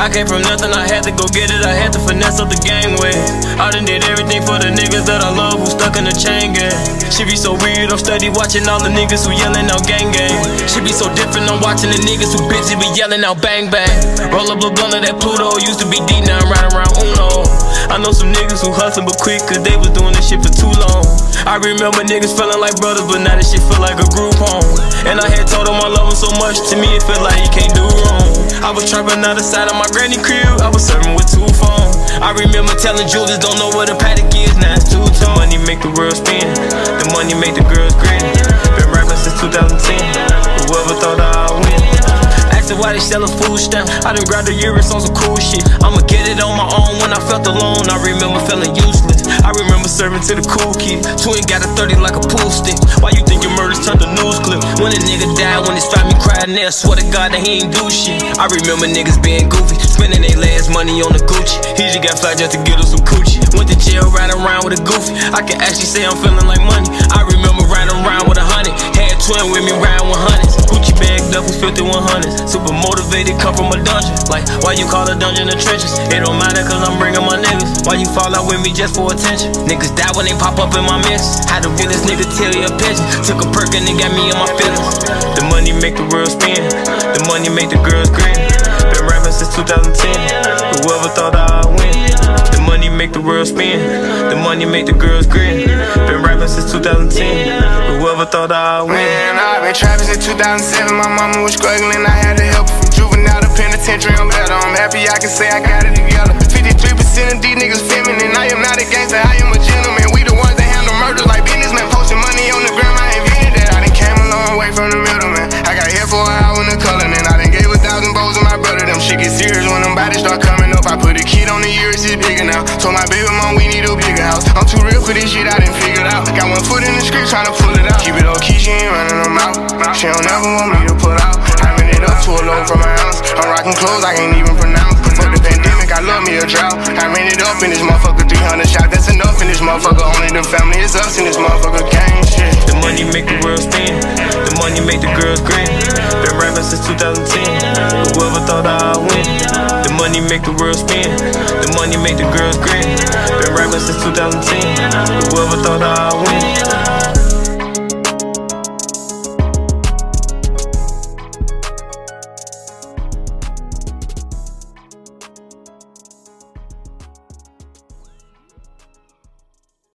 I came from nothing, I had to go get it. I had to finesse up the gangway. I done did everything for the niggas that I love who stuck in the chain gang. She be so weird, I'm steady watching all the niggas who yelling out gang gang. She be so different, I'm watching the niggas who busy be yelling out bang bang. Roll up a blunt of that Pluto, used to be D, now I'm riding around Uno. I know some niggas who hustling but quick, cause they was doing this shit for too long. I remember niggas feeling like brothers, but now this shit feel like a group home. And I had told them I love them so much, to me it feel like you can't do wrong. I was trapping out the side of my granny crib, I was serving with 2 phones. I remember telling Julius, don't know what a paddock is, now it's 2 tone. Money make the world spin, the money make the girls grin. Been rapping since 2010, whoever thought I'd win. Asking why they sell a food stamp, I done grabbed the Urus on some cool shit. I'ma get it on my own when I felt alone, I remember feeling useless. I remember serving to the cool kid, twin got a 30 like a pool stick. Why you think your murders turned to news clip? When a nigga died, when they started me crying there, swear to God that he ain't do shit. I remember niggas being goofy, spending their last money on the Gucci. He just got fly just to get us some coochie. Went to jail riding around with a goofy, I can actually say I'm feeling like money. I remember riding around with 100, had twin with me riding 100s. Gucci bagged up with 5100s, super motivated, come from a dungeon. Like, why you call a dungeon the trenches? It don't matter cause I'm bringing my niggas. Why you fall out with me just for attention? Niggas die when they pop up in my mix. Had the realest nigga tell you a pigeon. Took a perk and it got me in my feelings. The money make the world spin, the money make the girls grin. Been rapping since 2010, whoever thought I'd win. The money make the world spin, the money make the girls grin. Been rapping since 2010, whoever thought I'd win. Man, I've been trapping since 2007. My mama was struggling, I had to help her. From juvenile to penitentiary, I'm better. I'm happy I can say I got it together. 53% of these niggas feminine. I am not a gangster, I am a gentleman. We the ones that handle murders like businessmen. Posting money on the gram, I invented that. I done came a long way from the middleman. I got here for an hour in the color, and I done gave 1,000 bows to my brother. Them shit get serious when them bodies start coming up. I put a kid on the Urus, it's bigger now. Told my baby mom we need a bigger house. I'm too real for this shit, I done figured out. Got 1 foot in the street trying to pull it out. Keep it low key, she ain't running them out. She don't ever want me to put out. I ran it up to a low from my ounce. I'm rocking clothes I can't even pronounce. For the pandemic, I love me a drought. I ran it up in this motherfucker, 300 shots. That's enough in this motherfucker. Only the family is us in this motherfucker gang shit. The money make the world spin, the money make the girls grin. Been rapping since 2010, whoever thought I'd win. The money make the world spin, the money make the girls grin. Been rapping since 2010, whoever thought I'd win.